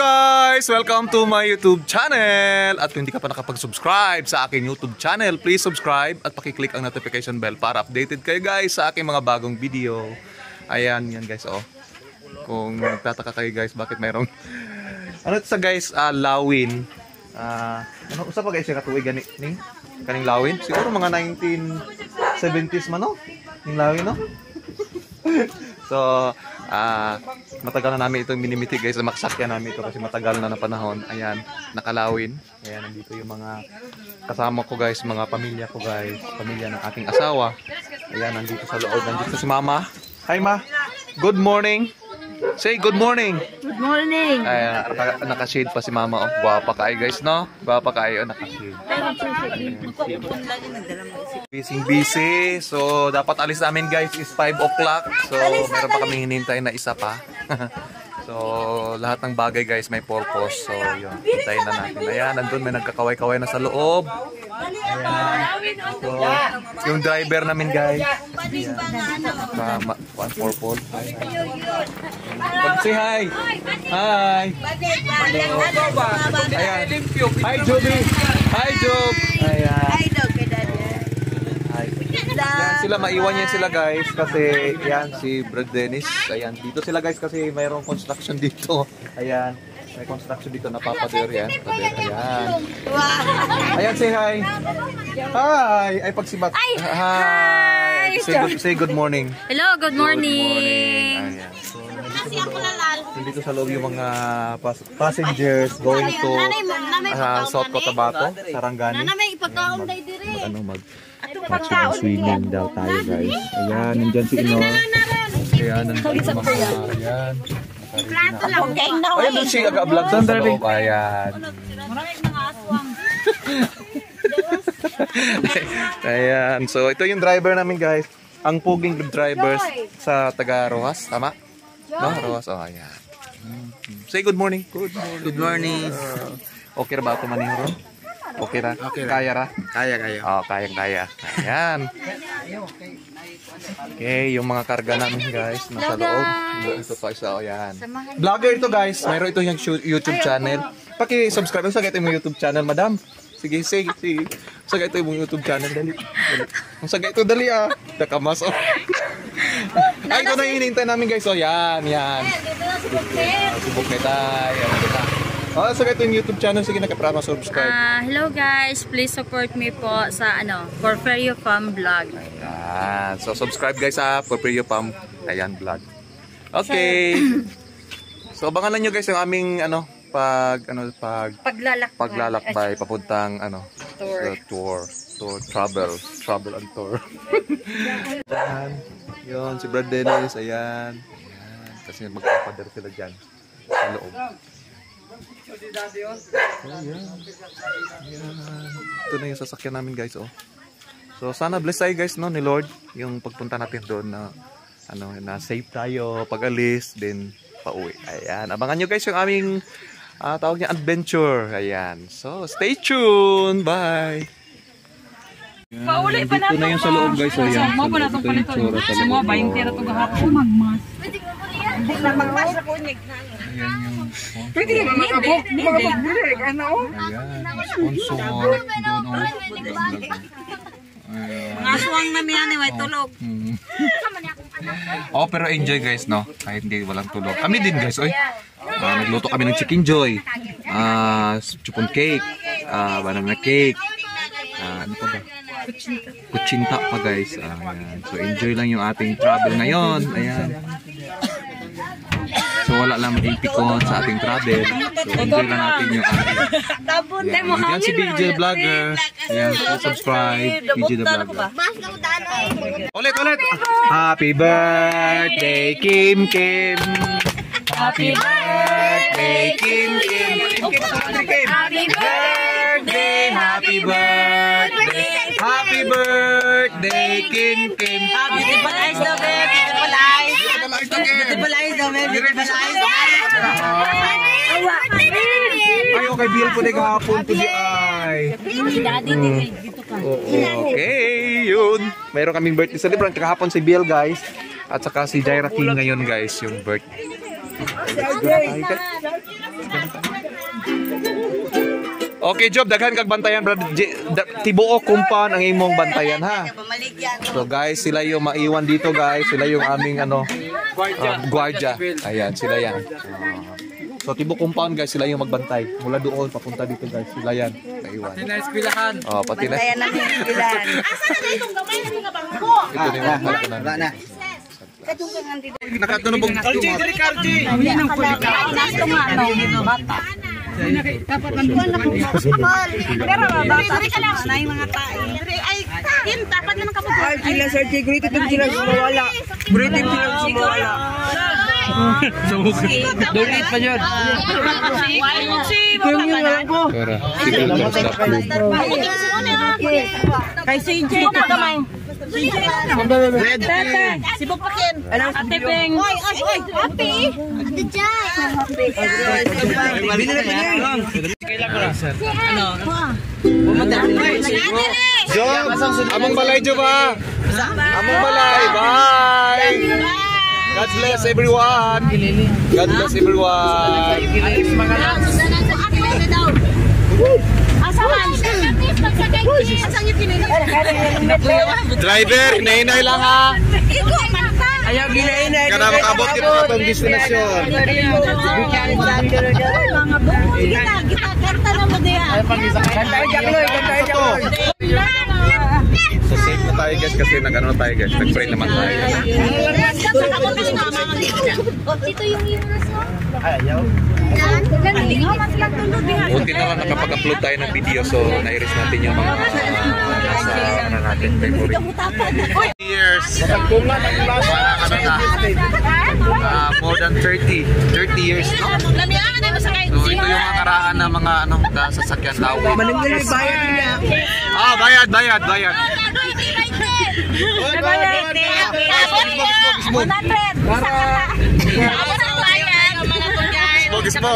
guys! Welcome to my YouTube channel! At kung hindi ka pa nakapag-subscribe sa aking YouTube channel, please subscribe at pakiclick ang notification bell para updated kayo guys sa aking mga bagong video. Ayan, yan guys, oh. Kung nagtataka kayo guys, bakit mayroong... Ano ito sa guys, lawin. Ano usap pa guys yung katuwi kaning lawin? Siguro mga 1970s man, no? Yung lawin, no? So, matagal na namin itong minimiti guys, makasakyan namin ito kasi matagal na panahon. Ayan, nakalawin. Ayan, nandito yung mga kasama ko guys, mga pamilya ko guys, pamilya ng aking asawa. Ayan, nandito sa loob, nandito si mama. Hi ma, good morning. Say good morning. Good morning. Ayan, nakashade pa si mama. Oh, guwapa kayo guys, no? Guwapa kayo, nakashade. Busy. So, dapat alis namin guys is 5 o'clock. So, meron pa kami hinintay na isa pa. So, lahat ng bagay guys may purpose. So, yun. Hintayin na natin. Ayan, nandun may nagkakaway-kaway na sa loob. Ayan. So, yung driver namin guys. Ayan. One purpose. Say hi. Hi. Ayan. Hi, Joby. Hi, Job. Ayan. Yan sila, maiwan yan sila guys kasi yan si Brad Dennis. Ayan, dito sila guys kasi mayroong construction dito. Ayan, may construction dito na papader yan. Ayan. Ayan, say hi. Hi. Ay, pagsibat. Hi. Say good morning. Hello, good morning. Ayan. So, nandito sa loob yung mga passengers going to South Cotabato, Sarangani. Swimming daw tayo guys. Ayan, nandyan si Ino. Ayan, nandyan yung mga, ayan. Ayan, doon siya aga-vlog sa loob. Ayan. Ayan, so ito yung driver namin guys. Ang puging drivers sa taga Rojas, tama? No, Rojas, oh ayan. Say good morning. Good morning. Okay ba ito manihuro? Okay ra? Okay. Kaya ra? Kaya. Oh, kaya. Ayan. Okay, yung mga karga namin guys nasa loob. Ito pa isa, ayan. Vlogger ito guys. Mayroon ito yung YouTube channel. Paki-subscribe sa ito yung YouTube channel, madam. Sige. Saga ito yung YouTube channel, dali. Ang saga ito, dali ah. Takamas, oh. Ay, ito na yung hinintay namin guys. Oh, yan. Subok na tayo. Oh, saga ito yung YouTube channel. Sige, nakaprama subscribe. Hello guys, please support me po sa Porferio Farm Vlog. Ayan. So, subscribe guys sa Porferio Farm. Ayan, vlog. Okay. So, abangan nyo guys yung aming paglalakbay papuntang tour, travel and tour. Ayan. Yun, si Brad Dennis, ayan. Kasi magpapader sila dyan sa loob. Ayan. Ito na yung sasakyan namin guys, oh. So sana bless tayo guys, no, ni Lord yung pagpunta natin doon na na safe tayo pag-alis din pauwi. Ayan, abangan nyo guys yung aming tawag niya adventure. Ayan. So stay tuned. Bye. Pauli pa natin. Ito na yung sa loob guys. Ayan. Mo pa natong palito. Mo 20 na to gahapon magmas. Hindi na magmas na kunig na. Ayan yung pwede ka mag-direct, ano? Ayan, sponsor. Mga aswang na miyan ay tulog. Oh, pero enjoy guys, no? Kahit hindi walang tulog. Kami din guys, oy. Nagluto kami ng chicken joy. Chupon cake. Banana cake. Ano pa ba? Kuchinta pa guys. Ayan. So enjoy lang yung ating travel ngayon. Ayan. So wala lang mag-impikon sa ating travel. So enjoy lang natin yung ating. Yan si BJ Vlogger. Ayan, subscribe. BJ the Vlogger. Ulit. Happy birthday Kim. Happy birthday Kim. Happy birthday. Happy birthday Kim. Beautiful eyes daw, babe. Beautiful eyes daw, babe. Beautiful eyes. Ay, okay, Bill po na kahapon po di ay. Okay, yun. Mayroon kaming birthday celebrant kahapon si Bill guys. At saka si Jaira King ngayon guys, yung birthday. Okay, Job, daghan kag bantayan, brad. Tibuok kumpan ang imong bantayan, ha. So guys, sila yung maiwan dito, guys. Sila yung aming guardia. Ayan, sila yan. So tibuok kumpan, guys, sila yung magbantay. Mula doon papunta dito, guys. Sila yan. Maiwan. Pati na eskwelahan. Oh, pati na. Bantayan namin yung ilan. Asa na itong gamay na mga bangko? Ito na yung mga Wala na. Kadunggan dito. Nakatunubog. RJ, dali ka, RJ. Nasto nga, no, bata. Dapat nanduan na kung pero bata ka lang na yung mga tae. Ay, Kim, dapat na ng kapag. Ay, sila Sir Jay, great itong sila sumawala. Great itong sila sumawala. Donate pa yun. Kung yun lang po. Tara. Kay CJ na kamay. Sibog pa Kim. Ate Peng. Oy, happy. Ate Jai. Bili na pa yun. Kailan ko lang, sir. Ano? Job, among balay, Job, ha. Among balay. Bye. God bless everyone. God bless everyone. Asahan. Pagsakay Kim. Asang yung pinili. Driver, hinahinay lang, ha. Iko, mata. Ayaw ginainay. Kada makabot kita sa itong destinasyon. Kita, karta na mo diya. Kantay Jakloy, kantay Jakloy. So safe na tayo, guys, kasi nag-ano na tayo, guys. Nag-pray naman tayo. Ito yung Euros mo. Ayaw. Buti na lang nakapag-upload tayo ng video, so na-iris natin yung mga nasa ano natin favorite. Years. More than 30 years, no? Lamihan na mo sa kayo. So ito yung mga karaan ng mga sasakyan daw. Mananggal may bayad niya. Ah, bayad. Smog.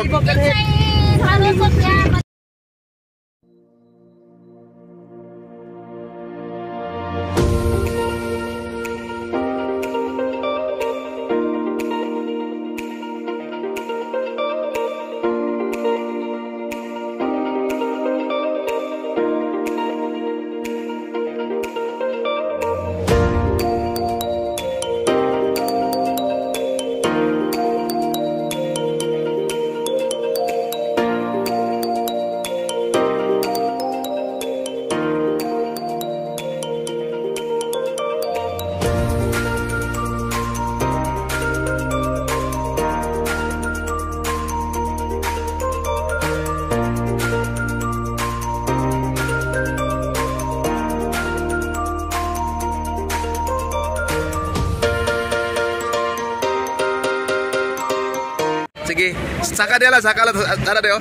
Sige, saka dia lah, ada deh.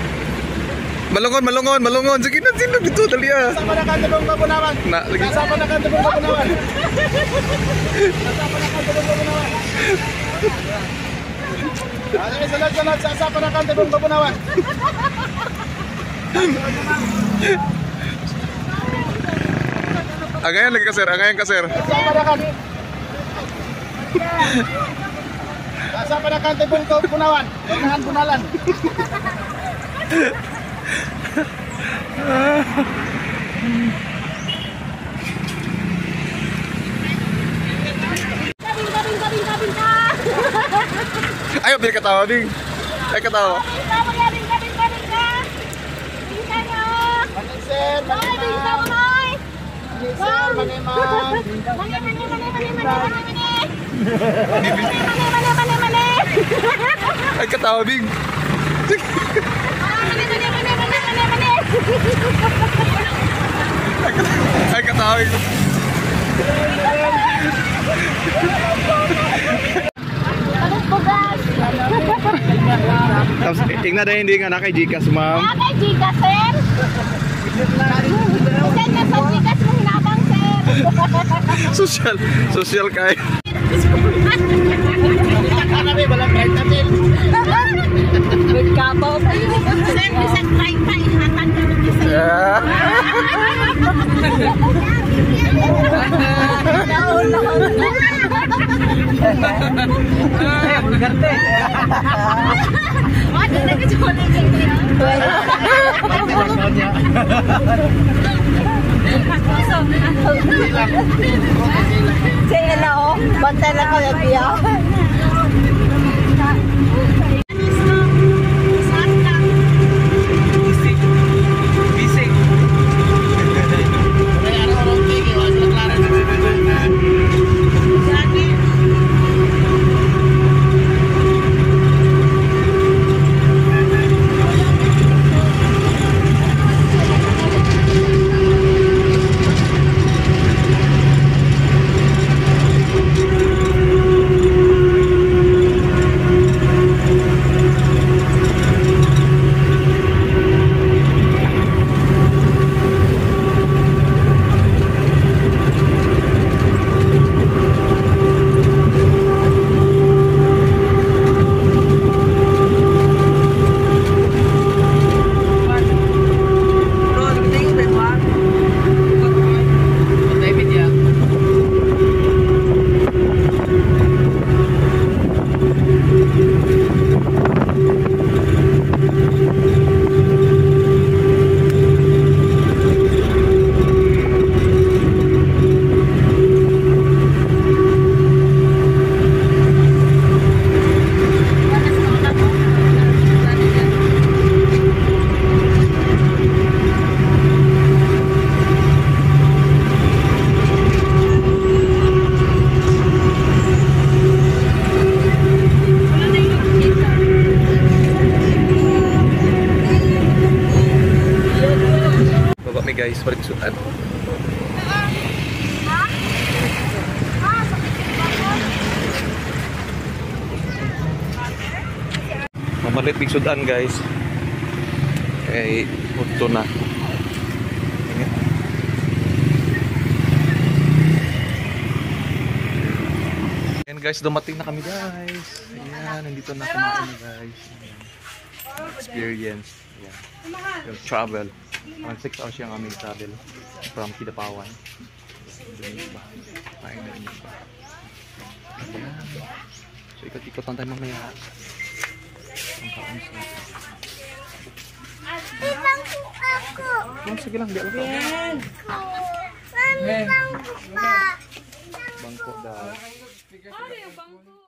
Malungon. Sige na, sino dito, dali ah. Sama na kanta bang babunawan? Na, lagi. Sama na kanta bang babunawan? Salat, sasapa na kanta bang babunawan? Angayan lagi kasir. Sama na kanta. Sasapa na kanta bang babunawan? Unahan bunalan. Kabin ka. Ayo, biar ketawa, Ding. Ayo ketawa. Kabin ka. Bisa nyo. Manisir, Ay, bisa mo, Noy. Manisir, maniman. Mani. Ayo ketawa, Ding. Ayo ketawa. Alas bugas. Tapos, tingnan dahil hindi nga kay Gcash, ma'am. Kay Gcash, sir. Send na sa Gcash mo hinabang, sir. Social kay. Kanabi, walang kahit natin. Nagkabaw. Sir, isang pa ihatag ka ng isa. Yeah. Ano na ka chocolate Sige na oh. Bantay na ko yung biya. Baba mi guys, balik sutan. Mamalit big sudan guys. Okay, punto na. Ayan guys, dumating na kami guys. Ayan, nandito na kumain na guys. Ayan. Experience. Ayan. Yung travel. 6 hours yung aming travel from Kidapawan. Kain na rin ba? Ayan. So ikot-ikot lang tayo mamaya. Ang kaon sa... Bangko ako. Oh, sige lang, di alam ko. Bangko pa. Bangko daw. Ano yung bangko?